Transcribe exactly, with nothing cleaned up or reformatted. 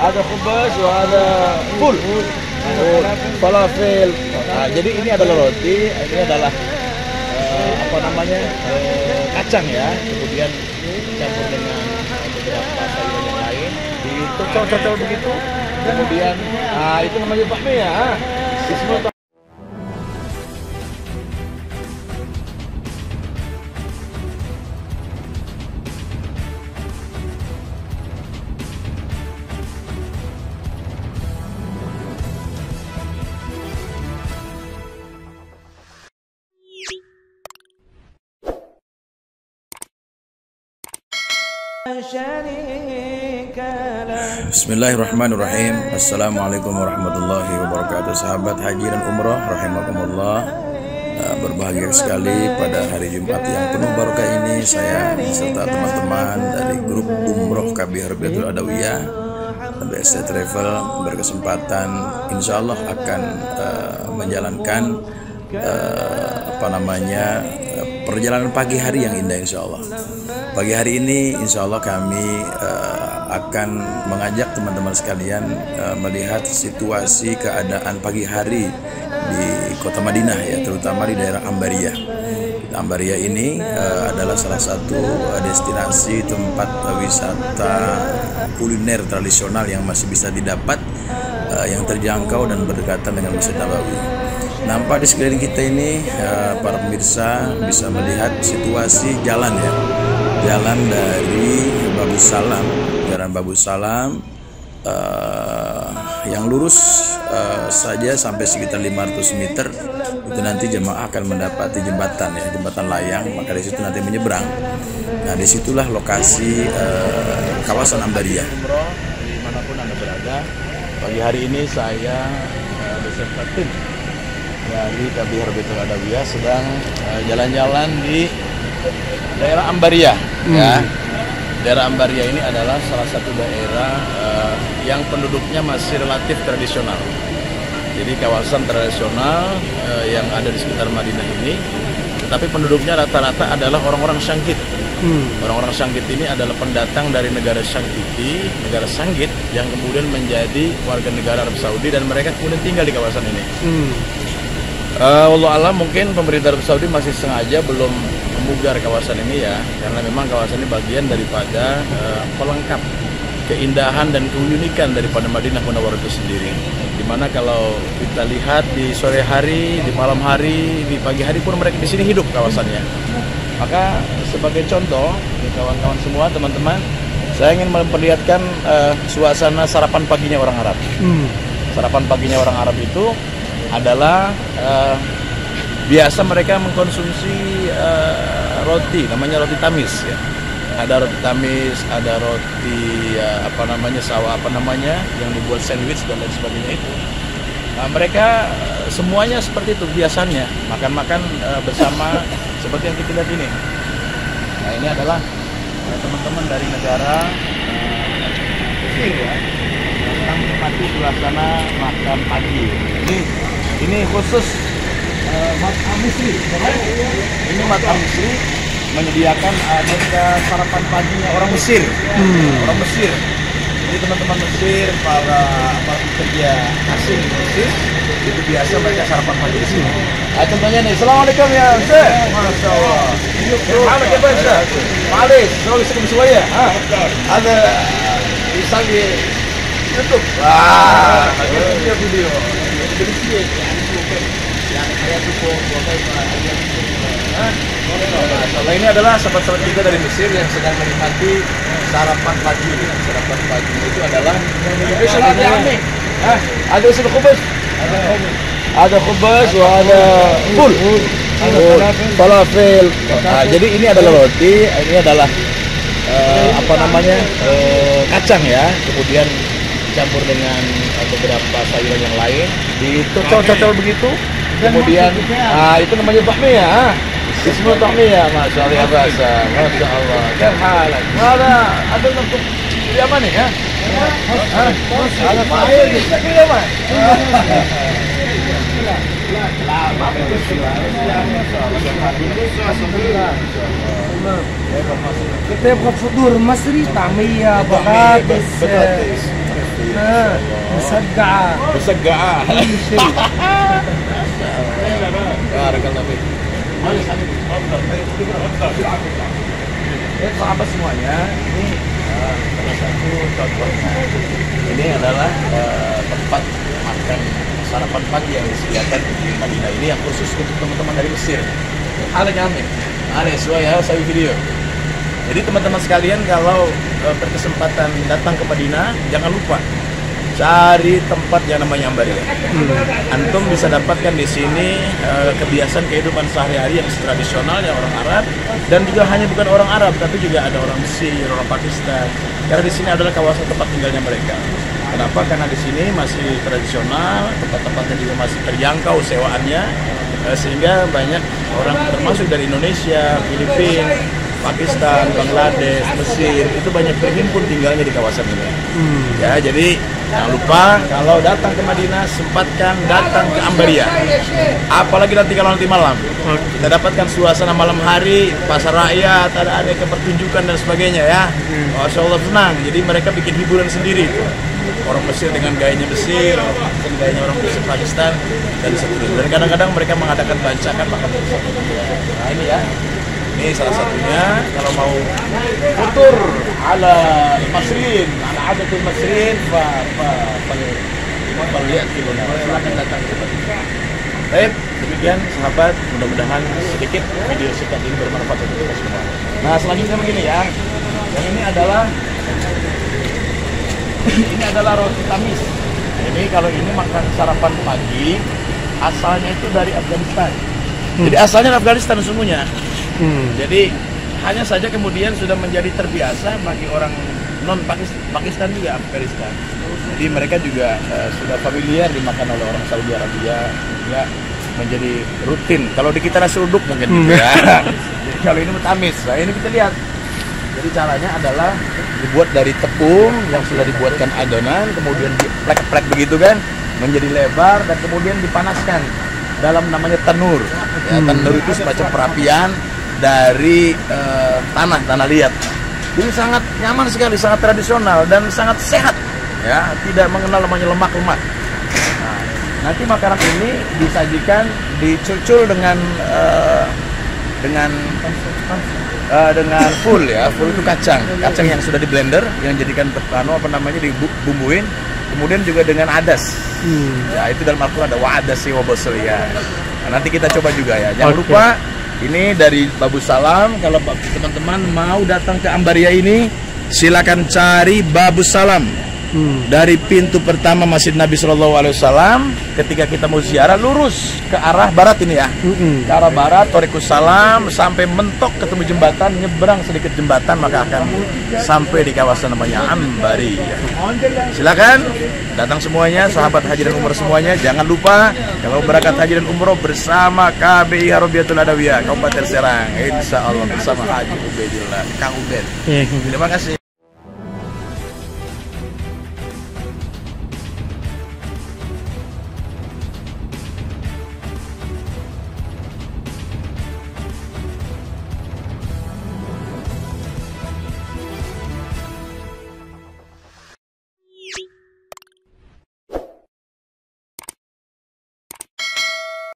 ada khubaz, ada full, oh, falafel. Nah, jadi ini adalah roti, ini adalah uh, apa namanya uh, kacang ya, kemudian dicampur dengan beberapa sayuran yang lain, dicocol-cocol begitu, kemudian ah itu namanya bakmi ya. Bismillah. Bismillahirrahmanirrahim. Assalamualaikum warahmatullahi wabarakatuh. Sahabat haji dan umroh rahimakumullah, berbahagia sekali pada hari Jumat yang penuh barokah ini saya beserta teman-teman dari grup umroh K B Harbiyatul Adawiyah dan B S C Travel berkesempatan insya Allah akan uh, menjalankan uh, apa namanya uh, perjalanan pagi hari yang indah insya Allah. Pagi hari ini insya Allah kami uh, akan mengajak teman-teman sekalian uh, melihat situasi keadaan pagi hari di kota Madinah ya, terutama di daerah Ambariyah. Ambariyah ini uh, adalah salah satu uh, destinasi tempat uh, wisata kuliner tradisional yang masih bisa didapat, uh, yang terjangkau dan berdekatan dengan Masjid Nabawi. Nampak di sekeliling kita ini uh, para pemirsa bisa melihat situasi jalan ya. Jalan dari Babu Salam, jalan Babu Salam uh, yang lurus uh, saja sampai sekitar lima ratus meter itu nanti jemaah akan mendapati jembatan ya, jembatan layang, maka di situ nanti menyeberang. Nah disitulah lokasi uh, kawasan Ambariyah. Dimanapun Anda berada, pagi hari ini saya uh, beserta tim dari K B Harbiyatul Adawiyah sedang jalan-jalan uh, di daerah Ambariyah hmm. ya. Daerah Ambariyah ini adalah salah satu daerah uh, yang penduduknya masih relatif tradisional. Jadi kawasan tradisional uh, yang ada di sekitar Madinah ini, tetapi penduduknya rata-rata adalah orang-orang Sanggit. Hmm. Orang-orang Sanggit ini adalah pendatang dari negara Sanggiti, negara Sanggit yang kemudian menjadi warga negara Arab Saudi dan mereka kemudian tinggal di kawasan ini. Hmm. Uh, Wallahu a'lam, mungkin pemerintah Arab Saudi masih sengaja belum memugar kawasan ini ya, karena memang kawasan ini bagian daripada uh, pelengkap keindahan dan keunikan daripada Madinah Munawwarah itu sendiri. Dimana kalau kita lihat di sore hari, di malam hari, di pagi hari pun mereka di sini hidup kawasannya. Maka sebagai contoh, kawan-kawan semua, teman-teman, saya ingin memperlihatkan uh, suasana sarapan paginya orang Arab. Hmm. Sarapan paginya orang Arab itu adalah uh, biasa mereka mengkonsumsi uh, roti, namanya roti tamis ya. Ada roti tamis, ada roti uh, apa namanya sawa apa namanya yang dibuat sandwich dan lain sebagainya itu. Nah, mereka uh, semuanya seperti itu biasanya makan-makan uh, bersama seperti yang kita lihat ini. Nah ini adalah uh, teman-teman dari negara Mesir uh, ya, yang sedang menikmati suasana makan pagi. Ini ini khusus uh, Matam Misri, ini Matam Misri menyediakan agenda sarapan paginya orang Mesir, hmm. orang Mesir. Jadi teman-teman Mesir, para para pekerja asing di Mesir, itu biasa mereka sarapan pagi di sini. Nah, contohnya nih, Assalamualaikum ya Ustaz. Masya Allah. Halo ya Ustaz. Malik, selalu sekali semuanya. Ada misal di YouTube. Wah, video video. Jadi sih yang saya dukung Nah, ini adalah sahabat-sahabat kita dari Mesir yang sedang menikmati sarapan pagi. Sarapan pagi itu adalah ini. Ah, ada usul khubaz, ada ada khubaz, ada full, ada falafel. Nah, jadi ini adalah roti, ini adalah uh, apa namanya uh, kacang ya, kemudian dicampur dengan beberapa sayuran yang lain, dicocol-cocol begitu. Kemudian, ah itu namanya bakmi ya. Bismillah bakmi ya, masya Allah bahasa, masya Allah. Kan halal. Ada ada untuk di mana nih ya? Ada air di sini ya mas. كتاب فطور مصري طعمية بطاطس Masih. مسقعة Musaggaa. كل شيء. Barakallahu fiik. Ya, sahabat semuanya, ini uh, salah satu contohnya. Ini adalah uh, tempat makan sarapan pagi yang disediakan di Madinah ini yang khusus untuk teman-teman dari Mesir. Ada kami, ada sesuai ya saya video. Jadi teman-teman sekalian kalau uh, berkesempatan datang ke Madinah, jangan lupa cari tempat yang namanya Ambaria. Hmm. Antum bisa dapatkan di sini uh, kebiasaan kehidupan sehari-hari yang tradisional yang orang Arab, dan juga hanya bukan orang Arab tapi juga ada orang Mesir, orang Pakistan. Karena di sini adalah kawasan tempat tinggalnya mereka. Kenapa? Karena di sini masih tradisional, tempat-tempatnya juga masih terjangkau sewaannya, uh, sehingga banyak orang termasuk dari Indonesia, Filipina, Pakistan, Bangladesh, Mesir itu banyak berhimpun tinggalnya di kawasan ini. Hmm. Ya, jadi jangan lupa kalau datang ke Madinah sempatkan datang ke Ambaria. Apalagi nanti kalau nanti malam kita dapatkan suasana malam hari, pasar rakyat, ada ada pertunjukan dan sebagainya ya. Masya Allah senang. Jadi mereka bikin hiburan sendiri. Orang Mesir dengan gayanya Mesir, orang Pakistan gayanya orang Mesir Pakistan dan seterusnya. Dan kadang-kadang mereka mengadakan bancakan makan bersama. Nah ini ya. Ini salah satunya kalau mau futur ala Masrin, ala adatul Masrin, fa fa fa lihat gitu. Silakan datang ke sini. Baik, demikian sahabat, mudah-mudahan sedikit video singkat ini bermanfaat untuk kita semua. Nah, selanjutnya begini ya. Yang ini adalah ini adalah roti tamis. Ini kalau ini makan sarapan pagi, asalnya itu dari Afghanistan. Hmm. Jadi asalnya dari Afghanistan sesungguhnya. Hmm. Jadi hanya saja kemudian sudah menjadi terbiasa bagi orang non Pakistan juga Afghanistan. Jadi mereka juga uh, sudah familiar dimakan oleh orang Saudi Arabia, ya menjadi rutin. Kalau di kita nasi uduk mungkin gitu ya. Jadi kalau ini tamis. Nah ini kita lihat. Jadi caranya adalah dibuat dari tepung yang sudah dibuatkan adonan, kemudian diplek-plek begitu kan, menjadi lebar dan kemudian dipanaskan dalam namanya tanur. Ya, tanur itu semacam perapian dari uh, tanah tanah liat. Jadi sangat nyaman sekali, sangat tradisional dan sangat sehat, ya, tidak mengenal namanya lemak-lemak. Nah, nanti makanan ini disajikan dicucul dengan uh, dengan uh, dengan full ya, full itu kacang, kacang yang sudah di blender, yang jadikan anu apa namanya dibumbuin, kemudian juga dengan adas. Hmm. Ya itu dalam Al-Quran ada wa'adasi wa basal ya. Nah, nanti kita coba juga ya. Jangan okay. lupa. Ini dari Babus Salam. Kalau teman-teman mau datang ke Ambaria ini, silakan cari Babus Salam. Hmm. Dari pintu pertama Masjid Nabi Shallallahu Alaihi Wasallam. Ketika kita mau ziarah, lurus ke arah barat ini ya. Hmm. Ke arah barat, Thariqus Salam sampai mentok ketemu jembatan, nyebrang sedikit jembatan maka akan sampai di kawasan namanya Ambaria. Silakan datang semuanya, sahabat haji dan umroh semuanya. Jangan lupa kalau berangkat haji dan umroh bersama K B I Harobiyatul Adawiyah Kabupaten Serang, insya Allah bersama Haji Ubaidillah, Kang Ubed. Terima kasih.